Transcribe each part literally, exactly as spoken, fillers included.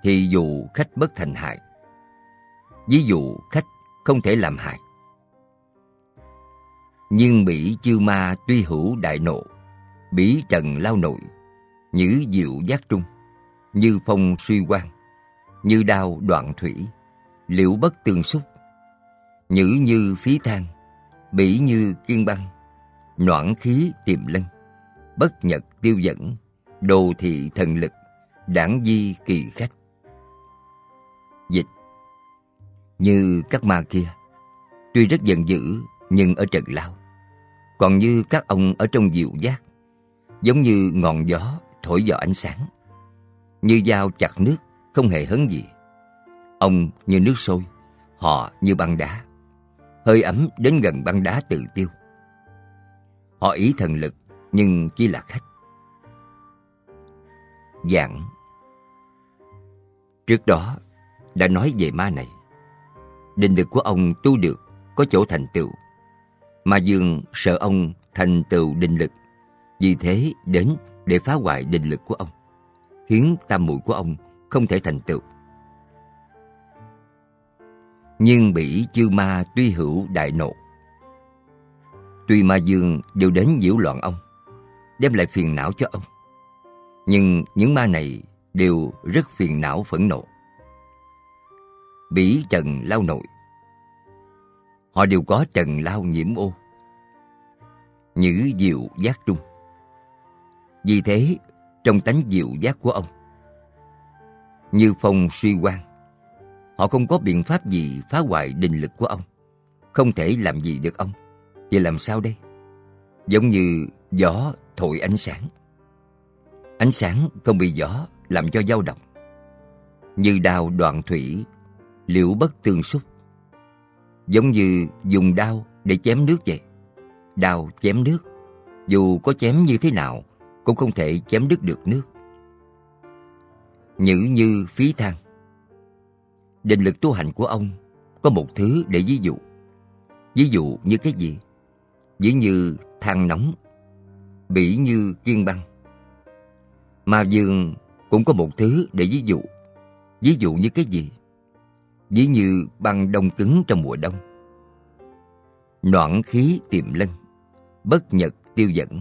thì dụ khách bất thành hại. Ví dụ khách không thể làm hại. Nhưng bỉ chư ma tuy hữu đại nộ, bỉ trần lao nội, nhữ diệu giác trung, như phong suy quan, như đao đoạn thủy, liễu bất tương xúc, nhữ như phí than, bỉ như kiên băng, noãn khí tiềm lân, bất nhật tiêu dẫn, đồ thị thần lực, đảng di kỳ khách. Dịch: như các ma kia, tuy rất giận dữ nhưng ở trần lao, còn như các ông ở trong diệu giác, giống như ngọn gió thổi vào ánh sáng, như dao chặt nước không hề hấn gì. Ông như nước sôi, họ như băng đá, hơi ấm đến gần băng đá tự tiêu. Họ ý thần lực nhưng chỉ là khách. Giảng: trước đó đã nói về ma này. Định lực của ông tu được có chỗ thành tựu. Ma Dương sợ ông thành tựu định lực, vì thế đến để phá hoại định lực của ông, khiến tam muội của ông không thể thành tựu. Nhưng bỉ chư ma tuy hữu đại nộ. Tuy Ma Dương đều đến nhiễu loạn ông, đem lại phiền não cho ông, nhưng những ma này đều rất phiền não phẫn nộ. Bỉ trần lao nội. Họ đều có trần lao nhiễm ô. Nhữ diệu giác trung. Vì thế, trong tánh diệu giác của ông, như phong suy quan, họ không có biện pháp gì phá hoại định lực của ông, không thể làm gì được ông. Vậy làm sao đây? Giống như gió thổi ánh sáng. Ánh sáng không bị gió làm cho dao động. Như đao đoạn thủy, liễu bất tương xúc. Giống như dùng đao để chém nước vậy. Đao chém nước, dù có chém như thế nào cũng không thể chém đứt được nước. Nhữ như phí than. Định lực tu hành của ông có một thứ để ví dụ. Ví dụ như cái gì? Ví như than nóng, bỉ như kiên băng. Ma Dương cũng có một thứ để ví dụ. Ví dụ như cái gì? Ví như băng đông cứng trong mùa đông. Noãn khí tiềm lân, bất nhật tiêu dẫn.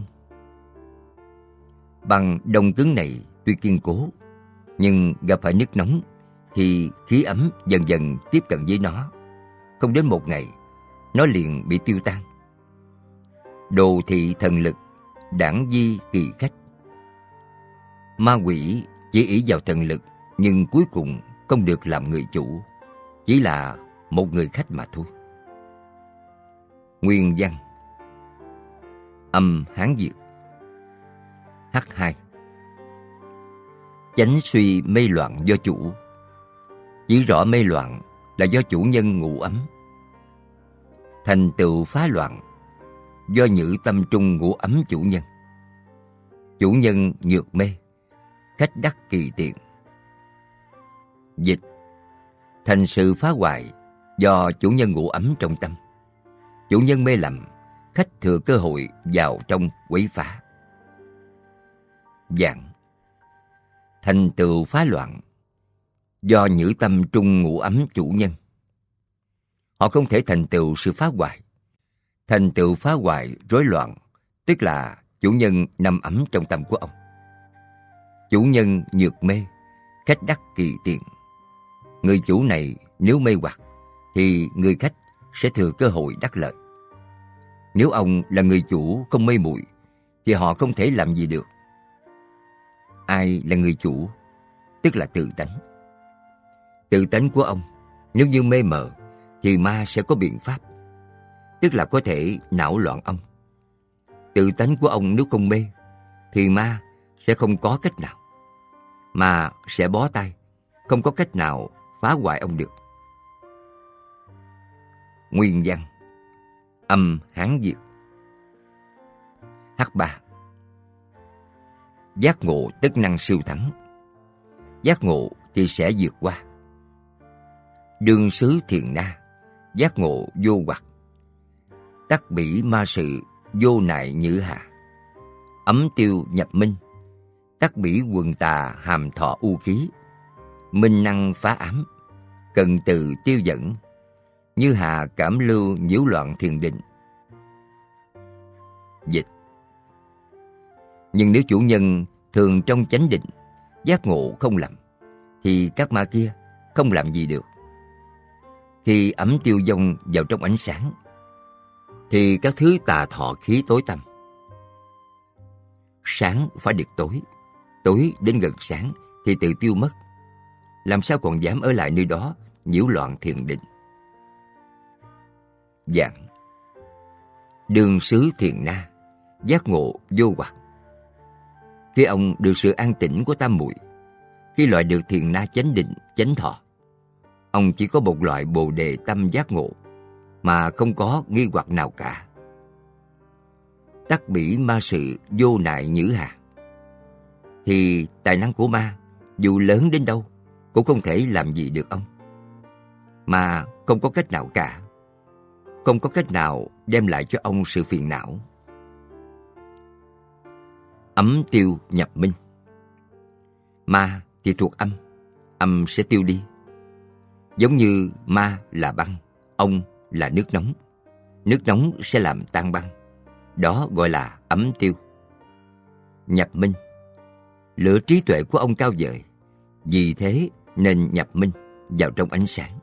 Băng đông cứng này tuy kiên cố, nhưng gặp phải nước nóng thì khí ấm dần dần tiếp cận với nó. Không đến một ngày, nó liền bị tiêu tan. Đồ thị thần lực, đảng di kỳ khách. Ma quỷ chỉ ỷ vào thần lực, nhưng cuối cùng không được làm người chủ, chỉ là một người khách mà thôi. Nguyên văn. Âm Hán Việt. H hai. Chánh suy mê loạn do chủ. Chỉ rõ mê loạn là do chủ nhân ngủ ấm. Thành tựu phá loạn do nhữ tâm trung ngủ ấm chủ nhân. Chủ nhân nhược mê, khách đắc kỳ tiện. Dịch: thành sự phá hoại do chủ nhân ngủ ấm trong tâm. Chủ nhân mê lầm, khách thừa cơ hội vào trong quấy phá. Giảng: thành tựu phá loạn do nhữ tâm trung ngủ ấm chủ nhân. Họ không thể thành tựu sự phá hoại. Thành tựu phá hoại rối loạn, tức là chủ nhân nằm ấm trong tâm của ông. Chủ nhân nhược mê, khách đắc kỳ tiện. Người chủ này nếu mê hoặc thì người khách sẽ thừa cơ hội đắc lợi. Nếu ông là người chủ không mê muội thì họ không thể làm gì được. Ai là người chủ? Tức là tự tánh. Tự tánh của ông nếu như mê mờ thì ma sẽ có biện pháp, tức là có thể não loạn ông. Tự tánh của ông nếu không mê thì ma sẽ không có cách nào, mà sẽ bó tay, không có cách nào phá hoại ông được. Nguyên văn. Âm Hán Việt. H ba. Giác ngộ tất năng siêu thắng. Giác ngộ thì sẽ vượt qua. Đương xứ thiền na, giác ngộ vô hoặc. Tắc bỉ ma sự, vô nại nhữ hạ. Ấm tiêu nhập minh, tắc bỉ quần tà hàm thọ u khí. minh năng phá ám, cận từ tiêu dẫn, như hà cảm lưu nhiễu loạn thiền định. Dịch: nhưng nếu chủ nhân thường trong chánh định, giác ngộ không lầm, thì các ma kia không làm gì được. Khi ấm tiêu vong vào trong ánh sáng, thì các thứ tà thọ khí tối tăm. Sáng phải được tối, tối đến gần sáng thì tự tiêu mất. Làm sao còn dám ở lại nơi đó nhiễu loạn thiền định. Giảng: đường xứ thiền na, giác ngộ vô hoặc. Khi ông được sự an tĩnh của tam muội, khi loại được thiền na chánh định, chánh thọ, ông chỉ có một loại bồ đề tâm giác ngộ, mà không có nghi hoặc nào cả. Tắc bỉ ma sự vô nại nhữ hà. Thì tài năng của ma, dù lớn đến đâu, cũng không thể làm gì được ông. Mà không có cách nào cả. Không có cách nào đem lại cho ông sự phiền não. Ấm tiêu nhập minh. Ma thì thuộc âm, âm sẽ tiêu đi. Giống như ma là băng, ông là nước nóng. Nước nóng sẽ làm tan băng. Đó gọi là ấm tiêu. Nhập minh. Lửa trí tuệ của ông cao vời, vì thế nên nhập minh vào trong ánh sáng.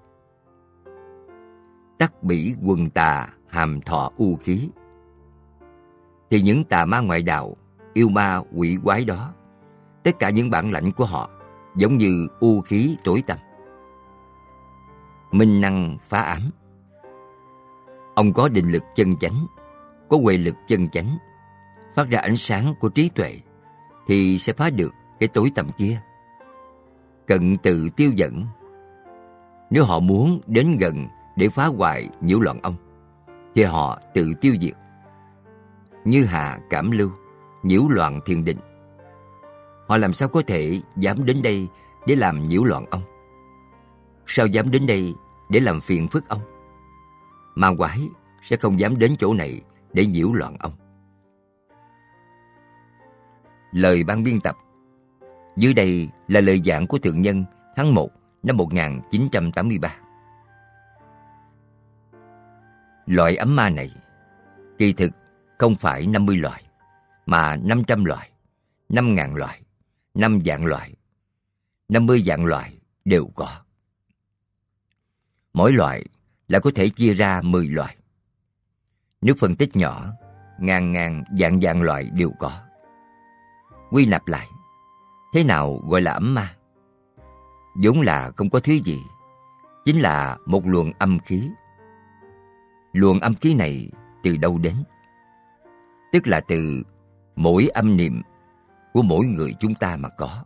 Tắc bỉ quần tà hàm thọ u khí. Thì những tà ma ngoại đạo, yêu ma quỷ quái đó, tất cả những bản lãnh của họ giống như u khí tối tăm. Minh năng phá ám. Ông có định lực chân chánh, có huệ lực chân chánh, phát ra ánh sáng của trí tuệ, thì sẽ phá được cái tối tăm kia. Cận từ tiêu dẫn. Nếu họ muốn đến gần để phá hoại nhiễu loạn ông, thì họ tự tiêu diệt. Như hà cảm lưu, nhiễu loạn thiền định. Họ làm sao có thể dám đến đây để làm nhiễu loạn ông? Sao dám đến đây để làm phiền phức ông? Ma quái sẽ không dám đến chỗ này để nhiễu loạn ông. Lời ban biên tập. Dưới đây là lời giảng của thượng nhân tháng một năm một nghìn chín trăm tám mươi ba. Loại ấm ma này kỳ thực không phải năm mươi loại, mà năm trăm loại, năm ngàn loại, năm vạn loại, năm mươi vạn loại đều có. Mỗi loại là có thể chia ra mười loại. Nếu phân tích nhỏ, ngàn ngàn vạn vạn loại đều có. Quy nạp lại, thế nào gọi là ấm ma? Vốn là không có thứ gì, chính là một luồng âm khí. Luồng âm khí này từ đâu đến? Tức là từ mỗi âm niệm của mỗi người chúng ta mà có.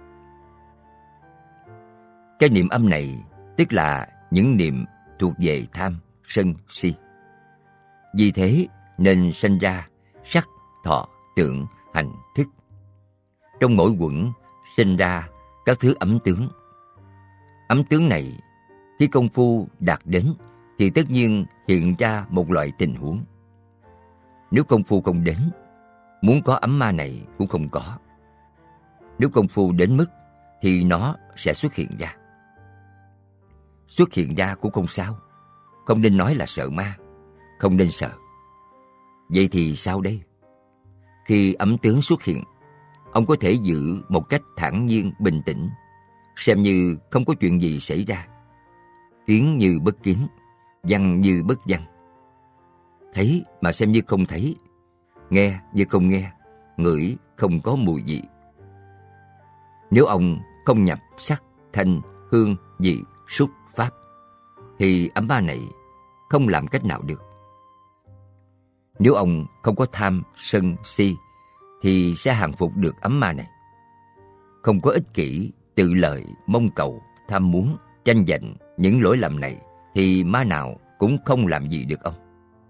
Cái niệm âm này tức là những niệm thuộc về tham, sân, si. Vì thế nên sinh ra sắc, thọ, tưởng, hành, thức. Trong mỗi quẩn sinh ra các thứ ấm tướng. Ấm tướng này khi công phu đạt đến thì tất nhiên hiện ra một loại tình huống. Nếu công phu không đến, muốn có ấm ma này cũng không có. Nếu công phu đến mức thì nó sẽ xuất hiện ra. Xuất hiện ra cũng không sao. Không nên nói là sợ ma, không nên sợ. Vậy thì sao đây? Khi ấm tướng xuất hiện, ông có thể giữ một cách thản nhiên, bình tĩnh, xem như không có chuyện gì xảy ra. Kiến như bất kiến, văn như bất văn. Thấy mà xem như không thấy, nghe như không nghe, ngửi không có mùi vị. Nếu ông không nhập sắc, thanh, hương, vị, xúc, pháp, thì ấm ma này không làm cách nào được. Nếu ông không có tham, sân, si, thì sẽ hàng phục được ấm ma này. Không có ích kỷ, tự lợi, mong cầu, tham muốn, tranh giành những lỗi lầm này, thì ma nào cũng không làm gì được ông.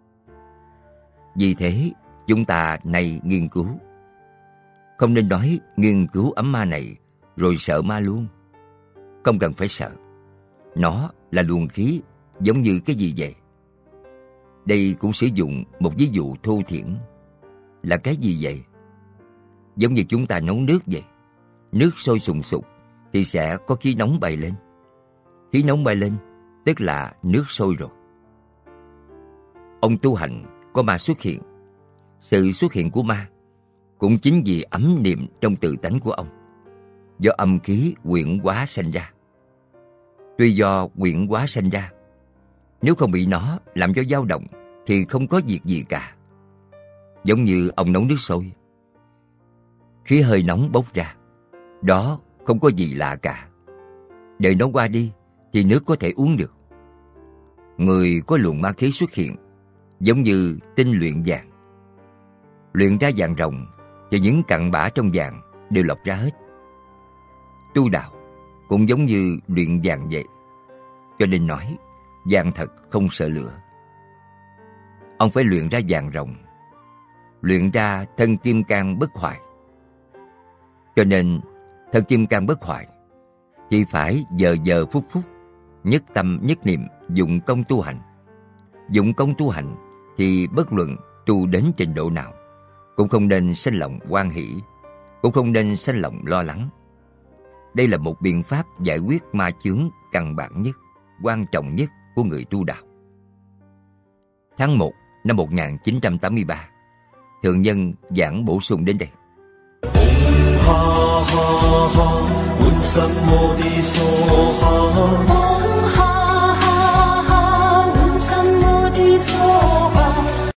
Vì thế, chúng ta nay nghiên cứu. Không nên nói nghiên cứu ấm ma này rồi sợ ma luôn. Không cần phải sợ. Nó là luồng khí giống như cái gì vậy? Đây cũng sử dụng một ví dụ thô thiển. Là cái gì vậy? Giống như chúng ta nấu nước vậy. Nước sôi sùng sục thì sẽ có khí nóng bay lên. Khí nóng bay lên tức là nước sôi rồi. Ông tu hành có ma xuất hiện. Sự xuất hiện của ma cũng chính vì ấm niệm trong tự tánh của ông, do âm khí quyển hóa sanh ra. Tuy do quyển hóa sanh ra, nếu không bị nó làm cho dao động thì không có việc gì cả. Giống như ông nấu nước sôi, khí hơi nóng bốc ra, đó không có gì lạ cả. Đợi nó qua đi thì nước có thể uống được. Người có luồng ma khí xuất hiện, giống như tinh luyện vàng. Luyện ra vàng ròng thì những cặn bã trong vàng đều lọc ra hết. Tu đạo cũng giống như luyện vàng vậy. Cho nên nói vàng thật không sợ lửa. Ông phải luyện ra vàng ròng, luyện ra thân kim cang bất hoại. Cho nên thân kim cang bất hoại thì phải giờ giờ phút phút nhất tâm nhất niệm dụng công tu hành. Dụng công tu hành thì bất luận tu đến trình độ nào cũng không nên sanh lòng hoan hỷ, cũng không nên sanh lòng lo lắng. Đây là một biện pháp giải quyết ma chướng căn bản nhất, quan trọng nhất của người tu đạo. Tháng một năm một nghìn chín trăm tám mươi ba, Thượng Nhân giảng bổ sung đến đây. Ha ha ha,